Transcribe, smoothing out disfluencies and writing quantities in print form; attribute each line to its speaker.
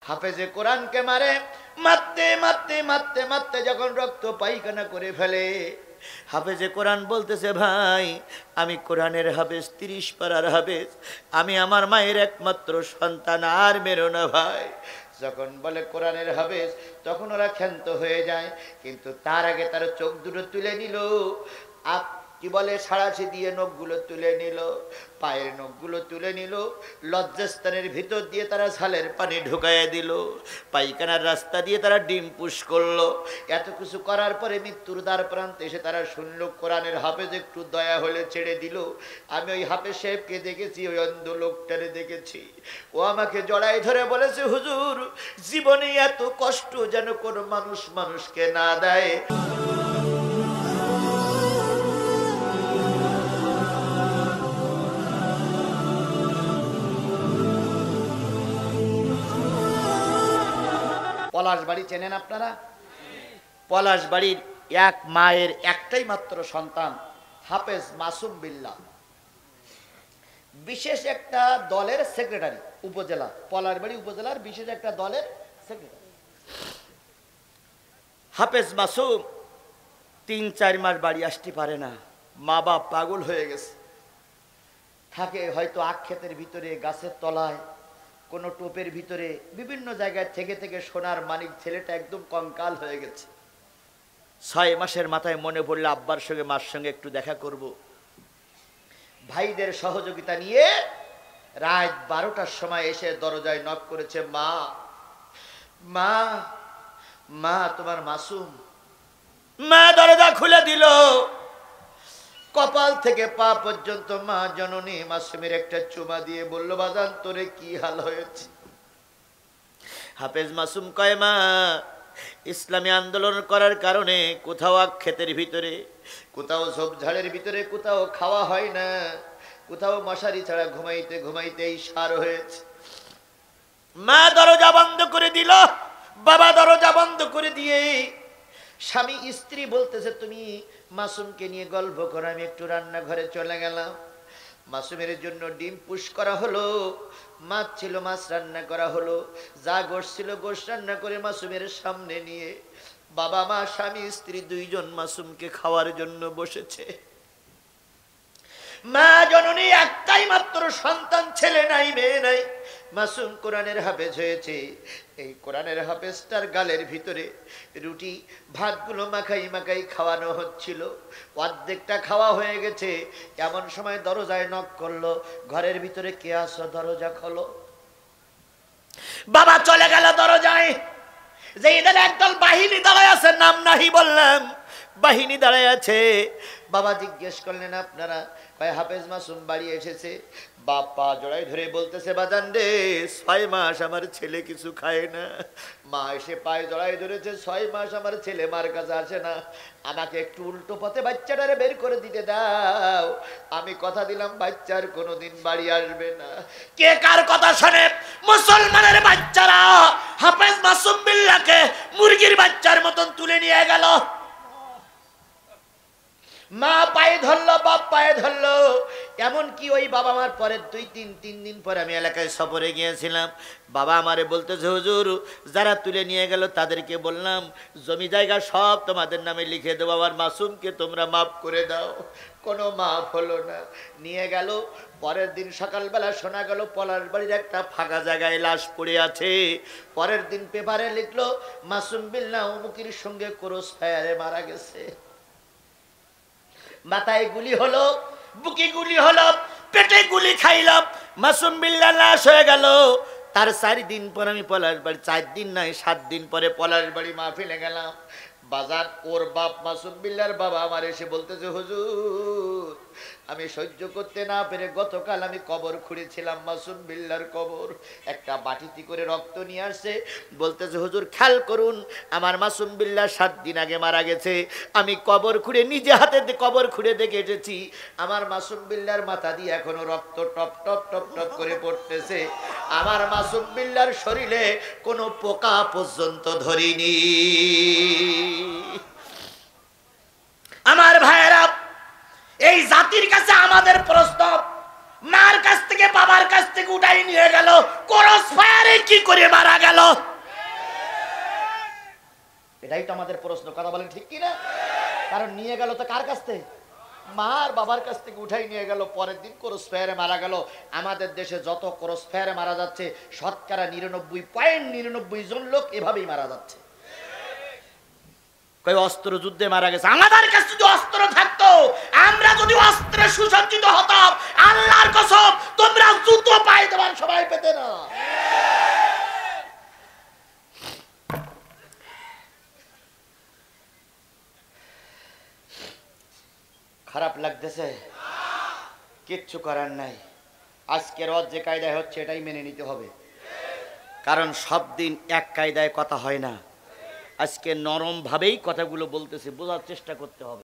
Speaker 1: হাফেজে কোরআনকে মারে, মারতে মারতে মারতে মারতে যখন রক্ত পায়খানা করে ফেলে, হাফেজে কোরআন বলতেছে, ভাই আমি কোরআনের হাফেজ, 30 পারার হাফেজ, আমি আমার মায়ের একমাত্র সন্তান, আর মেরো না ভাই। যখন বলে কোরআনের হাফেজ তখন ওরা ক্ষান্ত হয়ে যায়, কিন্তু তার আগে তার চোখ দুটো তুলে নিল, কি বলে সাঁড়াশি দিয়ে নখগুলো তুলে নিল, পায়ের নখগুলো তুলে নিল, লজ্জাস্থানের ভিতর দিয়ে তারা ছালের পানি ঢুকাইয়া দিল, পায়খানার রাস্তা দিয়ে তারা ডিম পুশ করলো। এত কিছু করার পরে মৃত্যুর দ্বার প্রান্তে এসে তারা শুনল কোরআনের হাফেজ একটু দয়া হলে ছেড়ে দিল। আমি ওই হাফেজ সাহেবকে দেখেছি, ওই অন্ধ লোকটারে দেখেছি, ও আমাকে জড়াই ধরে বলেছে, হুজুর জীবনে এত কষ্ট যেন কোনো মানুষ মানুষকে না দেয়। পলাশবাড়ি চেনেন আপনারা? পলাশবাড়ির এক মায়ের একটাই মাত্র সন্তান হাফেজ মাসুম বিল্লাহ, বিশেষ একটা দলের সেক্রেটারি, উপজেলা, পলাশবাড়ি উপজেলার বিশেষ একটা দলের সেক্রেটারি। হাফেজ মাসুম 3-4 মাস বাড়ি আসতে পারে না, মা বাপ পাগল হয়ে গেছে, থাকে হয়তো আখ ক্ষেতের ভিতরে, গাছের তলায়, কোনো টোপের ভিতরে, বিভিন্ন জায়গায় থেকে থেকে সোনার মানিক, ছেলেটা একদম কঙ্কাল হয়ে গেছে। 6 মাসের মাথায় মনে পড়লো আব্বার সঙ্গে মার সঙ্গে একটু দেখা করব। ভাইদের সহযোগিতা নিয়ে রাত 12টার সময় এসে দরজায় নক করেছে, মা মা মা তোমার মাসুম। মা দরজা খুলে দিল, কপাল থেকে পা পর্যন্ত মা জননী মাসুমের একটা চুমা দিয়ে বলল, বাজান তোরে কি হাল হয়েছে? হাফেজ মাসুম কয়, মা ইসলামী আন্দোলন করার কারণে কোথাও আখ ক্ষেতের ভিতরে, কোথাও ঝোপঝাড়ের ভিতরে, কোথাও খাওয়া হয় না, কোথাও মশারি ছাড়া ঘুমাইতে ঘুমাইতেই সার হয়েছে। মা দরজা বন্ধ করে দিল, বাবা দরজা বন্ধ করে দিয়ে স্বামী স্ত্রী বলতেছে, তুমি মাসুমকে নিয়ে গল্প করো, আমি একটু রান্নাঘরে চলে গেলাম। মাসুমের জন্য ডিম পুশ করা হলো, মাছ ছিল মাছ রান্না করা হলো, যা গোশ ছিল গোশ রান্না করে মাসুমের সামনে নিয়ে বাবা মা স্বামী স্ত্রী 2 জন মাসুমকে খাওয়ার জন্য বসেছে। মা জননী একটাই মাত্র সন্তান, ছেলে নাই মেয়ে নাই, মাসুম কোরআনের হাফেজ হয়েছে। এই কোরআনের হাফেজটার গালের ভিতরে রুটি ভাতগুলো মাখাই মাখাই খাওয়ানো হচ্ছিল, অর্ধেকটা খাওয়া হয়ে গেছে। এমন সময় দরজায় নক করলো, ঘরের ভিতরে কে আছো, দরজা খোলো। বাবা চলে গেল দরজায়, যে এদের একদল বাহিনী দাঁড়ায় আছে, নাম নাহি বললাম, বাহিনী দাঁড়ায় আছে। বাবা জিজ্ঞেস করলেন, আপনারা? কয় হাফেজ মাসুম বাড়ি এসেছে। বাপ্পা জড়াই ধরে বলতেছে, বাজান রে 6 মাস আমার ছেলে কিছু খায় না। মা এসে পায়ে জড়াই ধরেছে, 6 মাস আমার ছেলে মার কাছে আসে না, আমাকে একটু উল্টো পথে বাচ্চাটারে বের করে দিতে দাও, আমি কথা দিলাম বাচ্চার কোনোদিন বাড়ি আসবে না। কে কার কথা শোনে? মুসলমানের বাচ্চারা হাফেজ মাসুম বিল্লাহকে মুরগির বাচ্চার মতন তুলে নিয়ে গেল। মা পায়ে ধরলো, বাপ পায়ে ধরলো। এমনকি ওই বাবা মার পরে 2-3 দিন পরে আমি এলাকায় সফরে গিয়েছিলাম। বাবা আমারে বলতেছে, হুজুর যারা তুলে নিয়ে গেল তাদেরকে বললাম জমি জায়গা সব তোমাদের নামে লিখে দেবো, আমার মাসুমকে তোমরা মাফ করে দাও। কোনো মাফ হলো না, নিয়ে গেল। পরের দিন সকালবেলা শোনা গেল পলাশবাড়ির একটা ফাঁকা জায়গায় লাশ পড়ে আছে। পরের দিন পেপারে লিখলো, মাসুম বিল্লাহ অমুকের সঙ্গে ক্রস ফায়ারে মারা গেছে। মাথায় গুলি হলো, বুকে গুলি হলো, পেটে গুলি খাইলাম, মাসুম বিল্লাহ লাশ হয়ে গেল। তার 4 দিন পর আমি পলাশবাড়ি, 4 দিন নয় 7 দিন পরে পলাশবাড়ি মাহফিলে গেলাম। বাজার ওর বাপ মাসুম বিল্লাহর বাবা আমার এসে বলতেছে, হুজুর আমি সহ্য করতে না পেরে গতকাল আমি কবর খুঁড়েছিলাম, মাসুম বিল্লাহর কবর, একটা বাটিতে করে রক্ত নিয়ে আসছে। বলতেছে, হুজুর খেয়াল করুন, আমার মাসুম বিল্লাহ 7 দিন আগে মারা গেছে, আমি কবর খুঁড়ে নিজে হাতে কবর খুঁড়ে দেখে এসেছি, আমার মাসুম বিল্লাহর মাথা দিয়ে এখনো রক্ত টপ টপ টপ টপ করে পড়তেছে, আমার মাসুম বিল্লাহর শরীরে কোনো পোকা পর্যন্ত ধরিনি। আমার ভাইয়েরা, এই জাতির কাছে আমাদের প্রশ্ন, মার কাছ থেকে বাবার কাছ থেকে উঠাই নিয়ে গেল, ক্রস ফায়ারে কি করে মারা গেল? এটাই তো আমাদের প্রশ্ন, কথা বলেন ঠিক কি না? কারণ নিয়ে গেল তো কার কাছ থেকে? মার বাবার কাছ থেকে উঠাই নিয়ে গেল, পরের দিন ক্রস ফায়ারে মারা গেল। আমাদের দেশে যত ক্রস ফায়ারে মারা যাচ্ছে শতকরা 99.99 জন লোক এভাবেই মারা যাচ্ছে। কই অস্ত্র যুদ্ধে মারা গেছে। আমাদের কাছে যদি অস্ত্র থাকতো, আমরা যদি অস্ত্রে সুসজ্জিত হতাম, আল্লাহর কসম তোমরা জুতো পায়ে দেবার সবাই পেতে না। খারাপ লাগতেছে, কিচ্ছু করার নাই। আজকের যে কায়দায় হচ্ছে এটাই মেনে নিতে হবে, কারণ সব দিন এক কায়দায় কথা হয় না। আজকে নরম ভাবেই কথাগুলো বলতেছে, বোঝার চেষ্টা করতে হবে।